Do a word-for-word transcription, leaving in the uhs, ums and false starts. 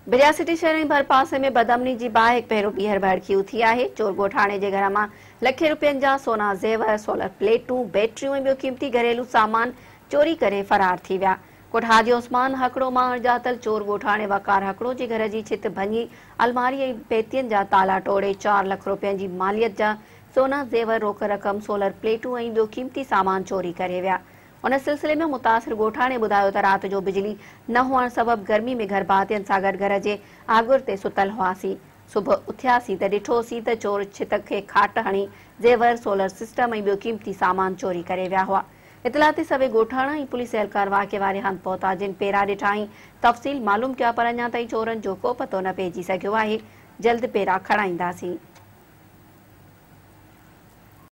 बिरिया सिटी शहर जे भरपासे में बदअमनी जी बाहिक पहिरियों ॿीहर भड़की उथी आहे। चोर ॻोठाणे जे घर मां लखे रुपयनि जा सोना ज़ेवर, सोलर प्लेटूं, बैटरियूं ऐं ॿियो क़ीमती घरेलू सामान चोरी करे फरार थी विया। कोठा जे उस्मान हकड़ो मां अणॼातल चोर ॻोठाणे वकार हकड़ो जे घर जी छित भञी अलमारी ऐं बेतियनि जा ताला टोड़े चार लख रुपयनि जी मालियत जा सोना ज़ेवर, रोक रक़म, सोलर प्लेटूं ऐं ॿियो क़ीमती सामान चोरी करे विया। उन सिलसिले में मुतासिर ॻोठाणे ॿुधायो त राति जो बिजली न हुअण सबबि गर्मी में घर भातियुनि सां गॾु घर जे आगुर ते सुतल हुआसीं। सुबुह उथियासीं त ॾिठोसीं त चोर छित खे खाट हणी ज़ेवर, सोलर सिस्टम ऐं ॿियो क़ीमती सामान चोरी करे विया हुआ। इतला ते सभई ॻोठाणा ऐं पुलिस एहलकार वाक़े वारे हंधि पहुता, जिन पेरा ॾिठा ऐं तफ़सील मालूम कया, पर अञा ताईं चोरनि जो को पतो न पइजी सघियो आहे। जल्द पेरा खणाईंदासीं।